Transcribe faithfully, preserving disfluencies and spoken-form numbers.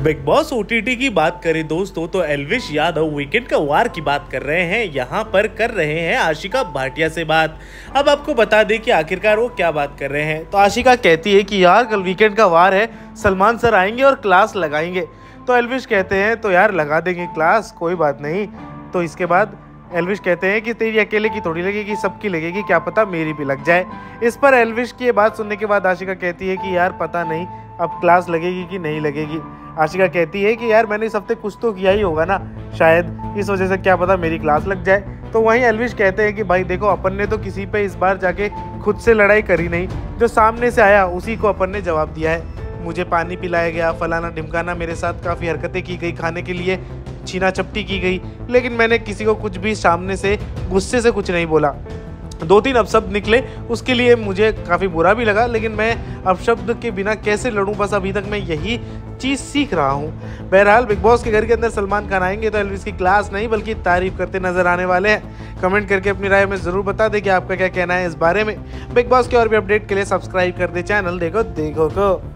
Big boss OTT की बात करें दोस्तों तो एल्विश यादव वीकेंड का वार की बात कर रहे हैं। यहाँ पर कर रहे हैं आशिका भाटिया से बात। अब आपको बता दें कि आखिरकार वो क्या बात कर रहे हैं। तो आशिका कहती है कि यार कल वीकेंड का वार है, सलमान सर आएंगे और क्लास लगाएंगे। तो एल्विश कहते हैं तो यार लगा देंगे क्लास, कोई बात नहीं। तो इसके बाद एल्विश कहते हैं कि तेरी अकेले की थोड़ी लगेगी, सबकी लगेगी, क्या पता मेरी भी लग जाए। इस पर एल्विश की ये बात सुनने के बाद आशिका कहती है कि यार पता नहीं अब क्लास लगेगी कि नहीं लगेगी। आशिका कहती है कि यार मैंने इस हफ्ते कुछ तो किया ही होगा ना, शायद इस वजह से क्या पता मेरी क्लास लग जाए। तो वहीं एल्विश कहते हैं कि भाई देखो, अपन ने तो किसी पे इस बार जाके खुद से लड़ाई करी नहीं, जो सामने से आया उसी को अपन ने जवाब दिया है। मुझे पानी पिलाया गया, फलाना ढिमकाना, मेरे साथ काफ़ी हरकतें की गई, खाने के लिए छीना चपटी की गई, लेकिन मैंने किसी को कुछ भी सामने से गुस्से से कुछ नहीं बोला। दो तीन अपशब्द निकले, उसके लिए मुझे काफ़ी बुरा भी लगा, लेकिन मैं अपशब्द के बिना कैसे लड़ूं, बस अभी तक मैं यही चीज़ सीख रहा हूं। बहरहाल बिग बॉस के घर के अंदर सलमान खान आएंगे तो एल्विश की क्लास नहीं बल्कि तारीफ करते नजर आने वाले हैं। कमेंट करके अपनी राय में ज़रूर बता दें कि आपका क्या कहना है इस बारे में। बिग बॉस के और भी अपडेट के लिए सब्सक्राइब कर दे चैनल देखो देखो को।